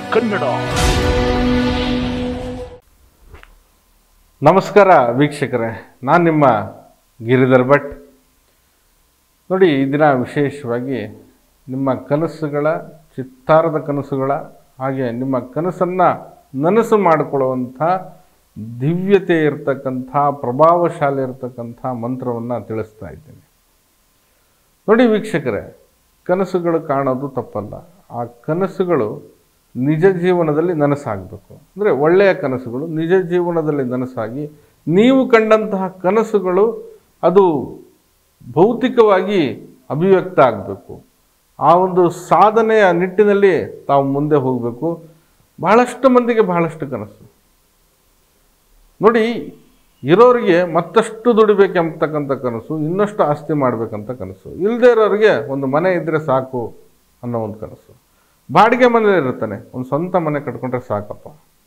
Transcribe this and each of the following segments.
ಕನ್ನಡ. ನಮಸ್ಕಾರ ವೀಕ್ಷಕರೇ, ನಾನು ನಿಮ್ಮ ಗಿರಿಧರ್ ಭಟ್. ನೋಡಿ, ಈ ದಿನ ವಿಶೇಷವಾಗಿ ನಿಮ್ಮ ಕನಸುಗಳ, ಚಿತ್ತಾರದ ಕನಸುಗಳ ಹಾಗೆ ನಿಮ್ಮ ಕನಸನ್ನು ನನಸು ಮಾಡಿಕೊಳ್ಳುವಂಥ ದಿವ್ಯತೆ ಇರತಕ್ಕಂಥ, ಪ್ರಭಾವಶಾಲಿ ಇರತಕ್ಕಂಥ ಮಂತ್ರವನ್ನು ತಿಳಿಸ್ತಾ ಇದ್ದೀನಿ. ನೋಡಿ ವೀಕ್ಷಕರೇ, ಕನಸುಗಳು ಕಾಣೋದು ತಪ್ಪಲ್ಲ. ಆ ಕನಸುಗಳು ನಿಜ ಜೀವನದಲ್ಲಿ ನನಸಾಗಬೇಕು. ಅಂದರೆ ಒಳ್ಳೆಯ ಕನಸುಗಳು ನಿಜ ಜೀವನದಲ್ಲಿ ನನಸಾಗಿ, ನೀವು ಕಂಡಂತಹ ಕನಸುಗಳು ಅದು ಭೌತಿಕವಾಗಿ ಅಭಿವ್ಯಕ್ತ ಆಗಬೇಕು. ಆ ಒಂದು ಸಾಧನೆಯ ನಿಟ್ಟಿನಲ್ಲಿ ತಾವು ಮುಂದೆ ಹೋಗಬೇಕು. ಬಹಳಷ್ಟು ಮಂದಿಗೆ ಬಹಳಷ್ಟು ಕನಸು. ನೋಡಿ, ಇರೋರಿಗೆ ಮತ್ತಷ್ಟು ದುಡಿಬೇಕೆಂಬತಕ್ಕಂಥ ಕನಸು, ಇನ್ನಷ್ಟು ಆಸ್ತಿ ಮಾಡಬೇಕಂತ ಕನಸು. ಇಲ್ಲದೇ ಇರೋರಿಗೆ ಒಂದು ಮನೆ ಇದ್ದರೆ ಸಾಕು ಅನ್ನೋ ಒಂದು ಕನಸು. ಬಾಡಿಗೆ ಮನೆ ಇರ್ತಾನೆ, ಒಂದು ಸ್ವಂತ ಮನೆ ಕಟ್ಕೊಂಡ್ರೆ ಸಾಕಪ್ಪ.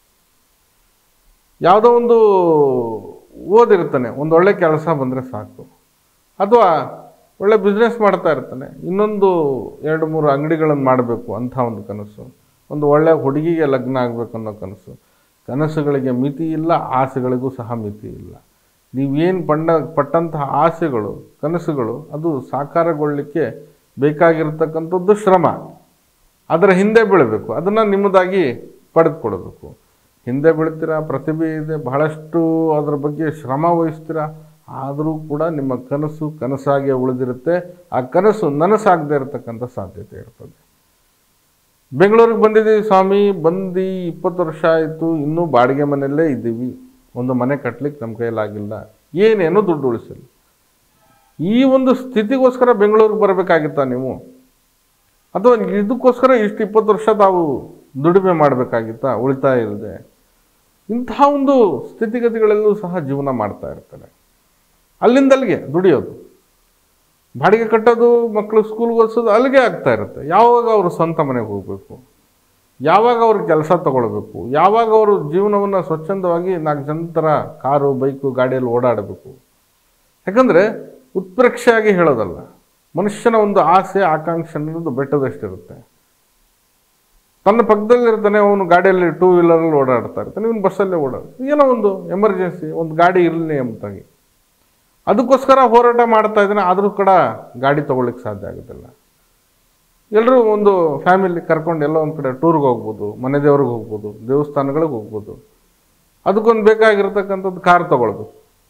ಯಾವುದೋ ಒಂದು ಓದಿರ್ತಾನೆ, ಒಂದು ಒಳ್ಳೆ ಕೆಲಸ ಬಂದರೆ ಸಾಕು. ಅಥವಾ ಒಳ್ಳೆ ಬಿಸ್ನೆಸ್ ಮಾಡ್ತಾ ಇರ್ತಾನೆ, ಇನ್ನೊಂದು 2-3 ಅಂಗಡಿಗಳನ್ನು ಮಾಡಬೇಕು ಅಂಥ ಒಂದು ಕನಸು. ಒಂದು ಒಳ್ಳೆ ಹುಡುಗಿಗೆ ಲಗ್ನ ಆಗಬೇಕು ಅನ್ನೋ ಕನಸು. ಕನಸುಗಳಿಗೆ ಮಿತಿ ಇಲ್ಲ, ಆಸೆಗಳಿಗೂ ಸಹ ಮಿತಿ ಇಲ್ಲ. ನೀವೇನು ಪಟ್ಟಂತಹ ಆಸೆಗಳು, ಕನಸುಗಳು ಅದು ಸಾಕಾರಗೊಳ್ಳಲಿಕ್ಕೆ ಬೇಕಾಗಿರ್ತಕ್ಕಂಥದ್ದು ಶ್ರಮ. ಅದರ ಹಿಂದೆ ಬೀಳಬೇಕು, ಅದನ್ನು ನಿಮ್ಮದಾಗಿ ಪಡೆದುಕೊಡಬೇಕು. ಹಿಂದೆ ಬೀಳ್ತೀರಾ, ಪ್ರತಿಭೆ ಇದೆ, ಬಹಳಷ್ಟು ಅದರ ಬಗ್ಗೆ ಶ್ರಮ ವಹಿಸ್ತೀರಾ, ಆದರೂ ಕೂಡ ನಿಮ್ಮ ಕನಸು ಕನಸಾಗಿಯೇ ಉಳಿದಿರುತ್ತೆ. ಆ ಕನಸು ನನಸಾಗದೇ ಇರತಕ್ಕಂಥ ಸಾಧ್ಯತೆ ಇರ್ತದೆ. ಬೆಂಗಳೂರಿಗೆ ಬಂದಿದ್ದೀವಿ ಸ್ವಾಮಿ, ಬಂದು 20 ವರ್ಷ ಆಯಿತು, ಇನ್ನೂ ಬಾಡಿಗೆ ಮನೆಯಲ್ಲೇ ಇದ್ದೀವಿ, ಒಂದು ಮನೆ ಕಟ್ಟಲಿಕ್ಕೆ ನಮ್ಮ ಕೈಲಾಗಿಲ್ಲ, ಏನೇನೋ ದುಡ್ಡು ಉಳಿಸಲಿ. ಈ ಒಂದು ಸ್ಥಿತಿಗೋಸ್ಕರ ಬೆಂಗಳೂರಿಗೆ ಬರಬೇಕಾಗಿತ್ತಾ ನೀವು? ಅಥವಾ ಇದಕ್ಕೋಸ್ಕರ ಇಷ್ಟು 20 ವರ್ಷ ತಾವು ದುಡಿಮೆ ಮಾಡಬೇಕಾಗಿತ್ತಾ ಉಳಿತಾಯ ಇಲ್ಲದೆ? ಇಂತಹ ಒಂದು ಸ್ಥಿತಿಗತಿಗಳಲ್ಲೂ ಸಹ ಜೀವನ ಮಾಡ್ತಾ ಇರ್ತಾರೆ. ಅಲ್ಲಿಂದಲ್ಲಿಗೆ ದುಡಿಯೋದು, ಬಾಡಿಗೆ ಕಟ್ಟೋದು, ಮಕ್ಕಳು ಸ್ಕೂಲ್ಗೆ ಓದಿಸೋದು ಅಲ್ಲಿಗೆ ಆಗ್ತಾ ಇರುತ್ತೆ. ಯಾವಾಗ ಅವರು ಸ್ವಂತ ಮನೆಗೆ ಹೋಗಬೇಕು, ಯಾವಾಗ ಅವರು ಕೆಲಸ ತಗೊಳ್ಬೇಕು, ಯಾವಾಗ ಅವರು ಜೀವನವನ್ನು ಸ್ವಚ್ಛಂದವಾಗಿ 4 ಜನರ ಕಾರು, ಬೈಕು, ಗಾಡಿಯಲ್ಲಿ ಓಡಾಡಬೇಕು. ಯಾಕಂದರೆ ಉತ್ಪ್ರೇಕ್ಷೆಯಾಗಿ ಹೇಳೋದಲ್ಲ, ಮನುಷ್ಯನ ಒಂದು ಆಸೆ, ಆಕಾಂಕ್ಷೆ ಅನ್ನೋದು ಬೆಟ್ಟದಷ್ಟಿರುತ್ತೆ. ತನ್ನ ಪಕ್ಕದಲ್ಲಿರ್ತಾನೆ, ಅವನು ಗಾಡಿಯಲ್ಲಿ 2 ವೀಲರಲ್ಲಿ ಓಡಾಡ್ತಾ ಇರ್ತಾನೆ, ಇವನು ಬಸ್ಸಲ್ಲೇ ಓಡಾಡ್ತಾನೆ. ಏನೋ ಒಂದು ಎಮರ್ಜೆನ್ಸಿ, ಒಂದು ಗಾಡಿ ಇರಲಿ ಎಂಬುದಾಗಿ ಅದಕ್ಕೋಸ್ಕರ ಹೋರಾಟ ಮಾಡ್ತಾ ಇದ್ದಾನೆ. ಆದರೂ ಕೂಡ ಗಾಡಿ ತೊಗೊಳ್ಳಿಕ್ಕೆ ಸಾಧ್ಯ ಆಗೋದಿಲ್ಲ. ಎಲ್ಲರೂ ಒಂದು ಫ್ಯಾಮಿಲಿ ಕರ್ಕೊಂಡು ಎಲ್ಲೋ ಒಂದು ಕಡೆ ಟೂರ್ಗೆ ಹೋಗ್ಬೋದು, ಮನೆ ದೇವ್ರಿಗೆ ಹೋಗ್ಬೋದು, ದೇವಸ್ಥಾನಗಳಿಗೆ ಹೋಗ್ಬೋದು. ಅದಕ್ಕೊಂದು ಬೇಕಾಗಿರ್ತಕ್ಕಂಥದ್ದು ಕಾರ್ ತೊಗೊಳ್ಬೇಕು.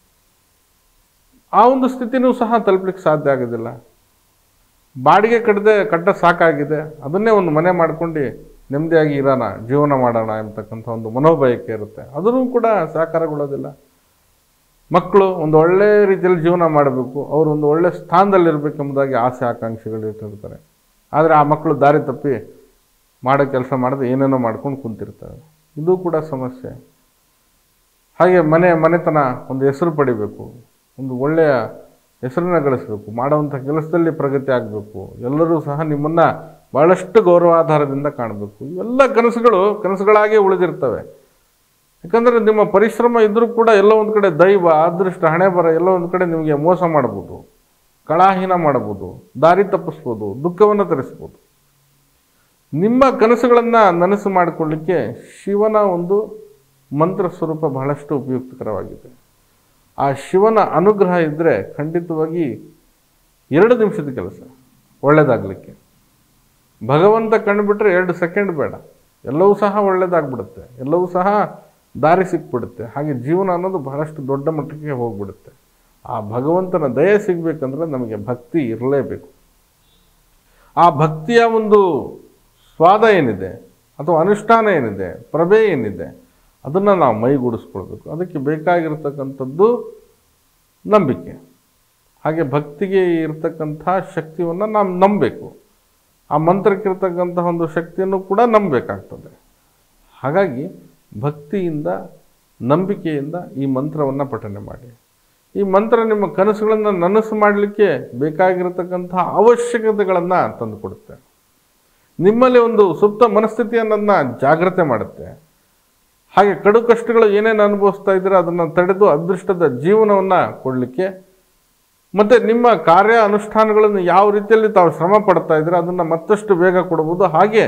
ಆ ಒಂದು ಸ್ಥಿತಿನೂ ಸಹ ತಲುಪಲಿಕ್ಕೆ ಸಾಧ್ಯ ಆಗೋದಿಲ್ಲ. ಬಾಡಿಗೆ ಕಟ್ಟ ಸಾಕಾಗಿದೆ, ಅದನ್ನೇ ಒಂದು ಮನೆ ಮಾಡ್ಕೊಂಡು ನೆಮ್ಮದಿಯಾಗಿ ಇರೋಣ, ಜೀವನ ಮಾಡೋಣ ಎಂಬತಕ್ಕಂಥ ಒಂದು ಮನೋಭಯಕ್ಕೆ ಇರುತ್ತೆ. ಅದನ್ನು ಕೂಡ ಸಾಕಾರಗೊಳ್ಳೋದಿಲ್ಲ. ಮಕ್ಕಳು ಒಂದು ಒಳ್ಳೆ ರೀತಿಯಲ್ಲಿ ಜೀವನ ಮಾಡಬೇಕು, ಅವರು ಒಂದು ಒಳ್ಳೆ ಸ್ಥಾನದಲ್ಲಿರಬೇಕೆಂಬುದಾಗಿ ಆಸೆ, ಆಕಾಂಕ್ಷೆಗಳು ಇಟ್ಟಿರ್ತಾರೆ. ಆದರೆ ಆ ಮಕ್ಕಳು ದಾರಿ ತಪ್ಪಿ ಮಾಡೋ ಕೆಲಸ ಮಾಡದೆ ಏನೇನೋ ಮಾಡ್ಕೊಂಡು ಕುಂತಿರ್ತಾರೆ. ಇದು ಕೂಡ ಸಮಸ್ಯೆ. ಹಾಗೆ ಮನೆತನ ಒಂದು ಹೆಸರು ಪಡಿಬೇಕು, ಒಂದು ಒಳ್ಳೆಯ ಹೆಸರನ್ನು ಗಳಿಸಬೇಕು, ಮಾಡುವಂಥ ಕೆಲಸದಲ್ಲಿ ಪ್ರಗತಿ ಆಗಬೇಕು, ಎಲ್ಲರೂ ಸಹ ನಿಮ್ಮನ್ನು ಭಾಳಷ್ಟು ಗೌರವಾಧಾರದಿಂದ ಕಾಣಬೇಕು. ಇವೆಲ್ಲ ಕನಸುಗಳಾಗೇ ಉಳಿದಿರ್ತವೆ. ಯಾಕಂದರೆ ನಿಮ್ಮ ಪರಿಶ್ರಮ ಇದ್ದರೂ ಕೂಡ ಎಲ್ಲೋ ಒಂದು ಕಡೆ ದೈವ, ಅದೃಷ್ಟ, ಹಣೆ ಬರ ಎಲ್ಲೋ ಒಂದು ಕಡೆ ನಿಮಗೆ ಮೋಸ ಮಾಡ್ಬೋದು, ಕಳಾಹೀನ ಮಾಡ್ಬೋದು, ದಾರಿ ತಪ್ಪಿಸ್ಬೋದು, ದುಃಖವನ್ನು ತರಿಸ್ಬೋದು. ನಿಮ್ಮ ಕನಸುಗಳನ್ನು ನನಸು ಮಾಡಿಕೊಳ್ಳಿಕ್ಕೆ ಶಿವನ ಒಂದು ಮಂತ್ರ ಸ್ವರೂಪ ಬಹಳಷ್ಟು ಉಪಯುಕ್ತಕರವಾಗಿದೆ. ಆ ಶಿವನ ಅನುಗ್ರಹ ಇದ್ದರೆ ಖಂಡಿತವಾಗಿ 2 ನಿಮಿಷದ ಕೆಲಸ ಒಳ್ಳೆಯದಾಗಲಿಕ್ಕೆ. ಭಗವಂತ ಕಂಡುಬಿಟ್ರೆ 2 ಸೆಕೆಂಡ್ ಬೇಡ, ಎಲ್ಲವೂ ಸಹ ಒಳ್ಳೆಯದಾಗ್ಬಿಡುತ್ತೆ, ಎಲ್ಲವೂ ಸಹ ದಾರಿ ಸಿಕ್ಬಿಡುತ್ತೆ. ಹಾಗೆ ಜೀವನ ಅನ್ನೋದು ಬಹಳಷ್ಟು ದೊಡ್ಡ ಮಟ್ಟಕ್ಕೆ ಹೋಗ್ಬಿಡುತ್ತೆ. ಆ ಭಗವಂತನ ದಯೆ ಸಿಗಬೇಕಂದ್ರೆ ನಮಗೆ ಭಕ್ತಿ ಇರಲೇಬೇಕು. ಆ ಭಕ್ತಿಯ ಒಂದು ಸ್ವಾದ ಏನಿದೆ, ಅಥವಾ ಅನುಷ್ಠಾನ ಏನಿದೆ, ಪ್ರಭೆ ಏನಿದೆ, ಅದನ್ನು ನಾವು ಮೈಗೂಡಿಸ್ಕೊಳ್ಬೇಕು. ಅದಕ್ಕೆ ಬೇಕಾಗಿರ್ತಕ್ಕಂಥದ್ದು ನಂಬಿಕೆ. ಹಾಗೆ ಭಕ್ತಿಗೆ ಇರತಕ್ಕಂಥ ಶಕ್ತಿಯನ್ನು ನಾವು ನಂಬಬೇಕು. ಆ ಮಂತ್ರಕ್ಕಿರ್ತಕ್ಕಂಥ ಒಂದು ಶಕ್ತಿಯನ್ನು ಕೂಡ ನಂಬಬೇಕಾಗ್ತದೆ. ಹಾಗಾಗಿ ಭಕ್ತಿಯಿಂದ, ನಂಬಿಕೆಯಿಂದ ಈ ಮಂತ್ರವನ್ನು ಪಠನೆ ಮಾಡಿ. ಈ ಮಂತ್ರ ನಿಮ್ಮ ಕನಸುಗಳನ್ನು ನನಸು ಮಾಡಲಿಕ್ಕೆ ಬೇಕಾಗಿರತಕ್ಕಂಥ ಅವಶ್ಯಕತೆಗಳನ್ನು ತಂದುಕೊಡುತ್ತೆ. ನಿಮ್ಮಲ್ಲಿ ಒಂದು ಸುಪ್ತ ಮನಸ್ಥಿತಿಯನ್ನು ಜಾಗ್ರತೆ ಮಾಡುತ್ತೆ. ಹಾಗೆ ಕಡು ಕಷ್ಟಗಳು ಏನೇನು ಅನುಭವಿಸ್ತಾ ಇದ್ದೀರೋ ಅದನ್ನು ತಡೆದು ಅದೃಷ್ಟದ ಜೀವನವನ್ನು ಕೊಡಲಿಕ್ಕೆ, ಮತ್ತು ನಿಮ್ಮ ಕಾರ್ಯ ಅನುಷ್ಠಾನಗಳನ್ನು ಯಾವ ರೀತಿಯಲ್ಲಿ ತಾವು ಶ್ರಮ ಪಡ್ತಾ ಇದ್ದೀರೋ ಅದನ್ನು ಮತ್ತಷ್ಟು ಬೇಗ ಕೊಡ್ಬೋದು. ಹಾಗೆ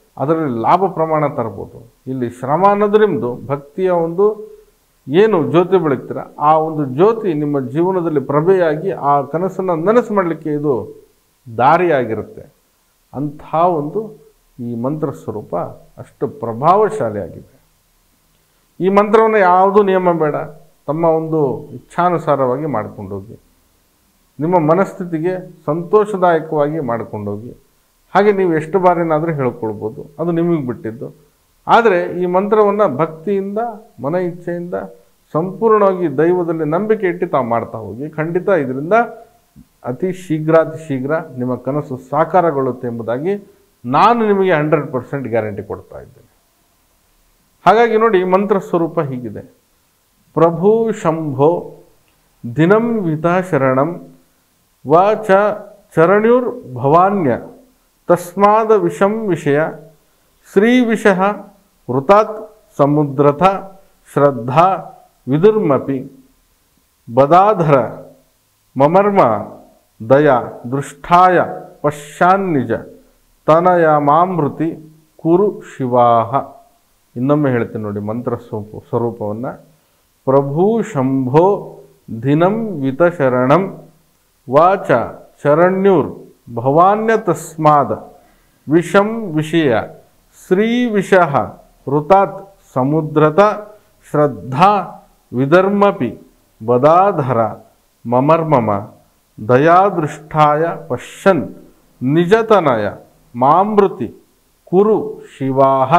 ಅದರಲ್ಲಿ ಲಾಭ ಪ್ರಮಾಣ ತರ್ಬೋದು. ಇಲ್ಲಿ ಶ್ರಮ ಅನ್ನೋದು ನಿಮ್ಮದು ಭಕ್ತಿಯ ಒಂದು ಏನು ಜ್ಯೋತಿ ಬೆಳಗ್ತೀರ ಆ ಒಂದು ಜ್ಯೋತಿ ನಿಮ್ಮ ಜೀವನದಲ್ಲಿ ಪ್ರಭೆಯಾಗಿ ಆ ಕನಸನ್ನು ನನಸು ಮಾಡಲಿಕ್ಕೆ ಇದು ದಾರಿಯಾಗಿರುತ್ತೆ. ಅಂಥ ಒಂದು ಈ ಮಂತ್ರ ಸ್ವರೂಪ ಅಷ್ಟು ಪ್ರಭಾವಶಾಲಿಯಾಗಿದೆ. ಈ ಮಂತ್ರವನ್ನು ಯಾವುದೂ ನಿಯಮ ಬೇಡ, ತಮ್ಮ ಒಂದು ಇಚ್ಛಾನುಸಾರವಾಗಿ ಮಾಡ್ಕೊಂಡೋಗಿ, ನಿಮ್ಮ ಮನಸ್ಥಿತಿಗೆ ಸಂತೋಷದಾಯಕವಾಗಿ ಮಾಡ್ಕೊಂಡೋಗಿ. ಹಾಗೆ ನೀವು ಎಷ್ಟು ಬಾರಿನಾದರೂ ಹೇಳ್ಕೊಳ್ಬೋದು, ಅದು ನಿಮಗೆ ಬಿಟ್ಟಿದ್ದು. ಆದರೆ ಈ ಮಂತ್ರವನ್ನು ಭಕ್ತಿಯಿಂದ ಮನ ಇಚ್ಛೆಯಿಂದ ಸಂಪೂರ್ಣವಾಗಿ ದೈವದಲ್ಲಿ ನಂಬಿಕೆ ಇಟ್ಟು ತಾವು ಮಾಡ್ತಾ ಹೋಗಿ. ಖಂಡಿತ ಇದರಿಂದ ಅತಿ ಶೀಘ್ರ ನಿಮ್ಮ ಕನಸು ಸಾಕಾರಗೊಳ್ಳುತ್ತೆ ಎಂಬುದಾಗಿ ನಾನು ನಿಮಗೆ 100% ಗ್ಯಾರಂಟಿ ಕೊಡ್ತಾ ಇದ್ದೇನೆ. ಹಾಗಾಗಿ ನೋಡಿ, ಮಂತ್ರ ಸ್ವರೂಪ ಹೀಗಿದೆ. ಪ್ರಭು ಶಂಭೋ ದಿನಂ ವಿತಾ ಶರಣಂ ವಾಚ ಚರಣ್ಯುರ್ ಭವಾನ್ಯ ತಸ್ಮಾದ ವಿಷಂ ವಿಷಯ ಶ್ರೀ ವಿಷಃ ವೃತಾತ್ ಸಮುದ್ರಥ ಶ್ರದ್ಧಾ ವಿದುರ್ಮಪಿ ಬದಾಧರ ಮಮರ್ಮ ದಯಾ ದೃಷ್ಟಾಯ ಪಶ್ಯಾನ್ನಿಜ ತನಯ ಮಾಮೃತಿ ಕುರು ಶಿವಾಹ. ಇನ್ನೊಮ್ಮೆ ಹೇಳ್ತೀನಿ ನೋಡಿ ಮಂತ್ರ ಸ್ವರೂಪವನ್ನು. ಪ್ರಭು ಶಂಭೋ ದಿನಂ ವಿತಶರಣಂ ವಾಚ ಚರಣ್ಯುರ್ ಭವಾನ್ಯ ತಸ್ಮಾದ ವಿಷಂ ವಿಷಯ ಶ್ರೀ ವಿಷಃ ಋತಾತ್ ಸಮುದ್ರತ ಶ್ರದ್ಧಾ ವಿಧರ್ಮಪಿ ಬದಾಧರ ಮಮರ್ಮಮ ದಯಾದೃಷ್ಟಾಯ ಪಶ್ಯನ್ ನಿಜತನಯ ಮಾಮೃತಿ ಕುರು ಶಿವಾಹ.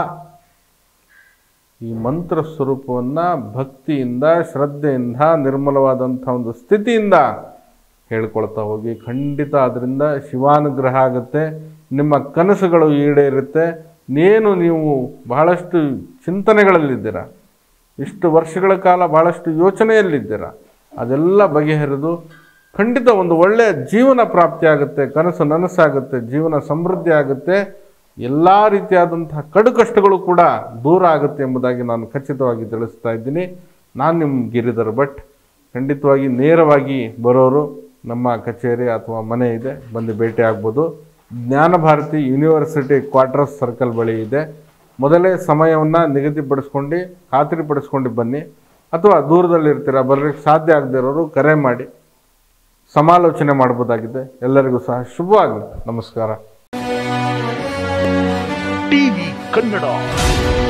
ಈ ಮಂತ್ರ ಸ್ವರೂಪವನ್ನು ಭಕ್ತಿಯಿಂದ ಶ್ರದ್ಧೆಯಿಂದ ನಿರ್ಮಲವಾದಂಥ ಒಂದು ಸ್ಥಿತಿಯಿಂದ ಹೇಳ್ಕೊಳ್ತಾ ಹೋಗಿ. ಖಂಡಿತ ಅದರಿಂದ ಶಿವಾನುಗ್ರಹ ಆಗುತ್ತೆ, ನಿಮ್ಮ ಕನಸುಗಳು ಈಡೇರುತ್ತೆ. ನೀವು ಬಹಳಷ್ಟು ಚಿಂತನೆಗಳಲ್ಲಿದ್ದೀರ, ಇಷ್ಟು ವರ್ಷಗಳ ಕಾಲ ಬಹಳಷ್ಟು ಯೋಚನೆಯಲ್ಲಿದ್ದೀರ, ಅದೆಲ್ಲ ಬಗೆಹರಿದು ಖಂಡಿತ ಒಂದು ಒಳ್ಳೆಯ ಜೀವನ ಪ್ರಾಪ್ತಿಯಾಗುತ್ತೆ, ಕನಸು ನನಸಾಗುತ್ತೆ, ಜೀವನ ಸಮೃದ್ಧಿ ಆಗುತ್ತೆ, ಎಲ್ಲ ರೀತಿಯಾದಂತಹ ಕಡು ಕಷ್ಟಗಳು ಕೂಡ ದೂರ ಆಗುತ್ತೆ ಎಂಬುದಾಗಿ ನಾನು ಖಚಿತವಾಗಿ ತಿಳಿಸ್ತಾ ಇದ್ದೀನಿ. ನಾನು ನಿಮ್ಮ ಗಿರಿಧರ್ ಭಟ್. ಖಂಡಿತವಾಗಿ ನೇರವಾಗಿ ಬರೋರು ನಮ್ಮ ಕಚೇರಿ ಅಥವಾ ಮನೆ ಇದೆ, ಬಂದು ಭೇಟಿ ಆಗ್ಬೋದು. ಜ್ಞಾನಭಾರತಿ ಯೂನಿವರ್ಸಿಟಿ ಕ್ವಾರ್ಟರ್ಸ್ ಸರ್ಕಲ್ ಬಳಿ ಇದೆ. ಮೊದಲೇ ಸಮಯವನ್ನು ನಿಗದಿಪಡಿಸ್ಕೊಂಡು ಖಾತ್ರಿಪಡಿಸ್ಕೊಂಡು ಬನ್ನಿ. ಅಥವಾ ದೂರದಲ್ಲಿರ್ತೀರ, ಬರಲಿಕ್ಕೆ ಸಾಧ್ಯ ಆಗದೇ ಇರೋರು ಕರೆ ಮಾಡಿ ಸಮಾಲೋಚನೆ ಮಾಡ್ಬೋದಾಗಿದೆ. ಎಲ್ಲರಿಗೂ ಸಹ ಶುಭವಾಗಲಿ. ನಮಸ್ಕಾರ. ಟಿವಿ ಕನ್ನಡ.